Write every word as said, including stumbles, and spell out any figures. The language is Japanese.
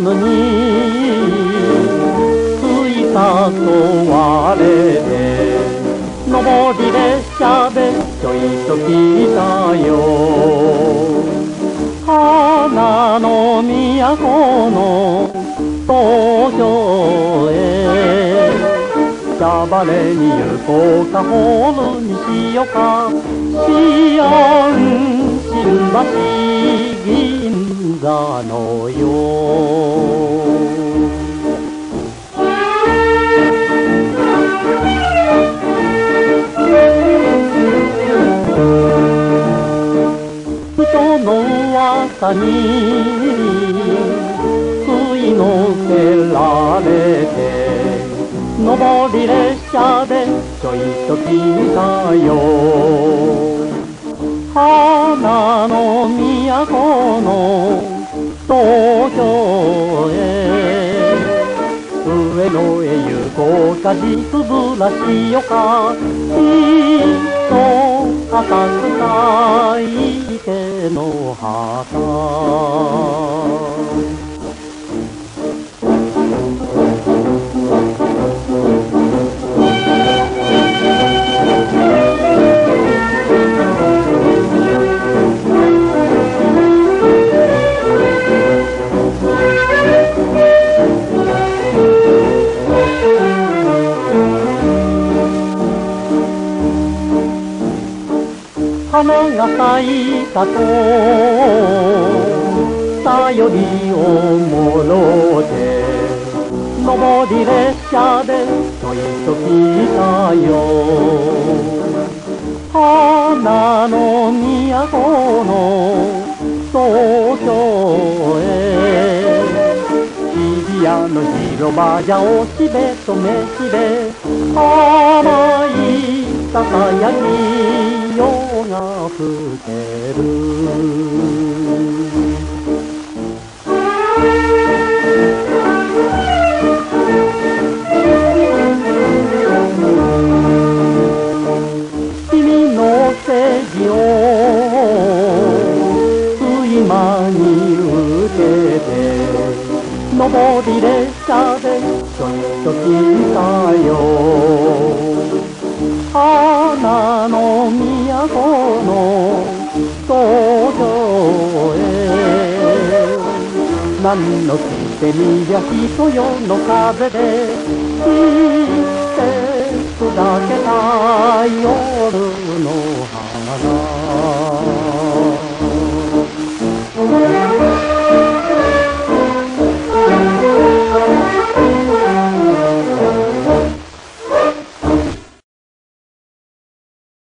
ぬについたと割れて上り列車でちょいと来たよ。花の都の東京へキャバレーに行こうか、ホールにしようか、シアン新橋銀座のよ。人の噂に吸いのせられて上り列車でちょいと来たよ。花の都の東京へ上野へ行こうか、地つぶらしようか、きっと赤臭い池の旗。花が咲いたとさよりをもろて上り列車でちょいと来たよ。花の都の東京へ日比谷の広場じゃおしべとめしべ甘いささやき夜が更ける。君の世辞を睡魔に受けて上り列車でちょいと来たよ。花の都の東京へ何の聞いてみりゃ人よの風で季節だけた夜の花。